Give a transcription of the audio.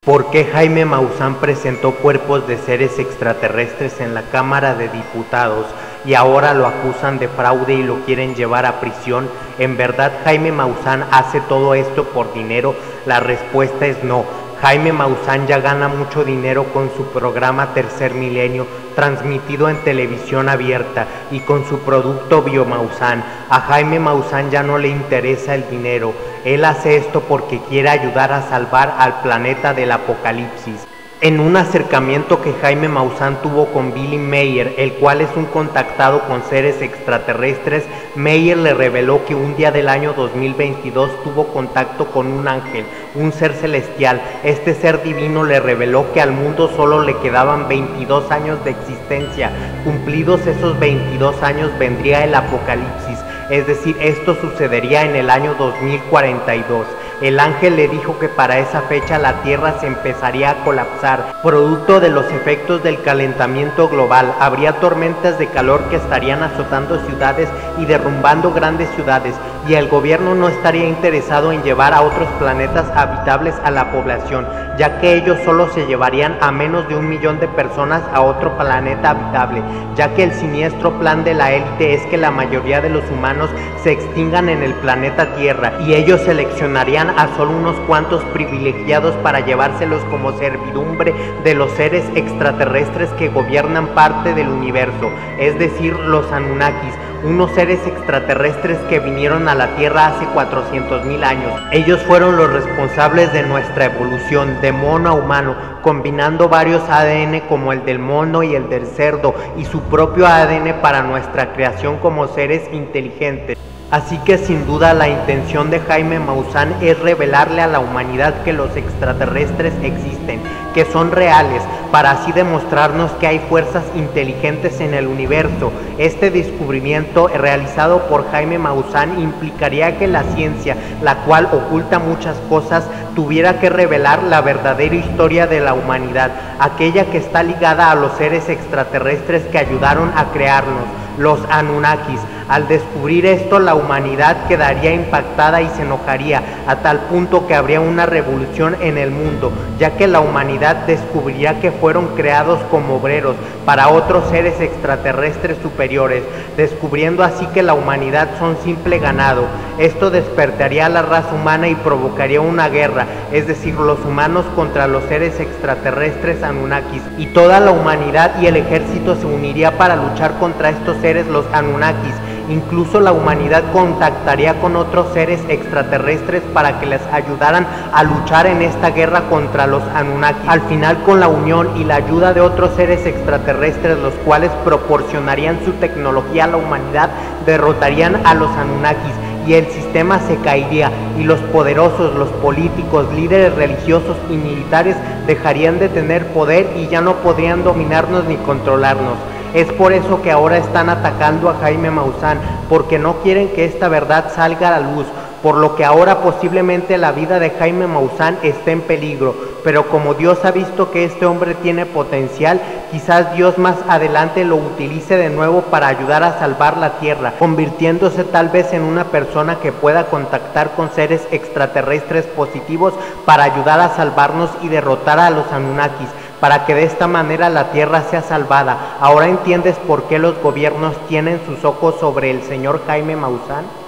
¿Por qué Jaime Maussan presentó cuerpos de seres extraterrestres en la Cámara de Diputados y ahora lo acusan de fraude y lo quieren llevar a prisión? ¿En verdad Jaime Maussan hace todo esto por dinero? La respuesta es no. Jaime Maussan ya gana mucho dinero con su programa Tercer Milenio, transmitido en televisión abierta, y con su producto BioMaussan. A Jaime Maussan ya no le interesa el dinero. Él hace esto porque quiere ayudar a salvar al planeta del apocalipsis. En un acercamiento que Jaime Maussan tuvo con Billy Meier, el cual es un contactado con seres extraterrestres, Meier le reveló que un día del año 2022 tuvo contacto con un ángel, un ser celestial. Este ser divino le reveló que al mundo solo le quedaban 22 años de existencia. Cumplidos esos 22 años vendría el apocalipsis, es decir, esto sucedería en el año 2042. El ángel le dijo que para esa fecha la Tierra se empezaría a colapsar, producto de los efectos del calentamiento global. Habría tormentas de calor que estarían azotando ciudades y derrumbando grandes ciudades, y el gobierno no estaría interesado en llevar a otros planetas habitables a la población, ya que ellos solo se llevarían a menos de 1 millón de personas a otro planeta habitable, ya que el siniestro plan de la élite es que la mayoría de los humanos se extingan en el planeta Tierra, y ellos seleccionarían a solo unos cuantos privilegiados para llevárselos como servidumbre de los seres extraterrestres que gobiernan parte del universo, es decir, los Anunnakis, unos seres extraterrestres que vinieron a la Tierra hace 400.000 años. Ellos fueron los responsables de nuestra evolución de mono a humano, combinando varios ADN como el del mono y el del cerdo, y su propio ADN para nuestra creación como seres inteligentes. Así que sin duda la intención de Jaime Maussan es revelarle a la humanidad que los extraterrestres existen, que son reales, para así demostrarnos que hay fuerzas inteligentes en el universo. Este descubrimiento realizado por Jaime Maussan implicaría que la ciencia, la cual oculta muchas cosas, tuviera que revelar la verdadera historia de la humanidad, aquella que está ligada a los seres extraterrestres que ayudaron a crearnos, los Anunnakis. Al descubrir esto, la humanidad quedaría impactada y se enojaría a tal punto que habría una revolución en el mundo, ya que la humanidad descubriría que fueron creados como obreros para otros seres extraterrestres superiores, descubriendo así que la humanidad son simple ganado. Esto despertaría a la raza humana y provocaría una guerra, es decir, los humanos contra los seres extraterrestres Anunnakis, y toda la humanidad y el ejército se uniría para luchar contra estos seres, los Anunnakis. Incluso la humanidad contactaría con otros seres extraterrestres para que les ayudaran a luchar en esta guerra contra los Anunnaki. Al final, con la unión y la ayuda de otros seres extraterrestres, los cuales proporcionarían su tecnología a la humanidad, derrotarían a los Anunnakis y el sistema se caería, y los poderosos, los políticos, líderes religiosos y militares dejarían de tener poder y ya no podrían dominarnos ni controlarnos. Es por eso que ahora están atacando a Jaime Maussan, porque no quieren que esta verdad salga a la luz, por lo que ahora posiblemente la vida de Jaime Maussan esté en peligro. Pero como Dios ha visto que este hombre tiene potencial, quizás Dios más adelante lo utilice de nuevo para ayudar a salvar la Tierra, convirtiéndose tal vez en una persona que pueda contactar con seres extraterrestres positivos para ayudar a salvarnos y derrotar a los Anunnakis, para que de esta manera la Tierra sea salvada. ¿Ahora entiendes por qué los gobiernos tienen sus ojos sobre el señor Jaime Maussan?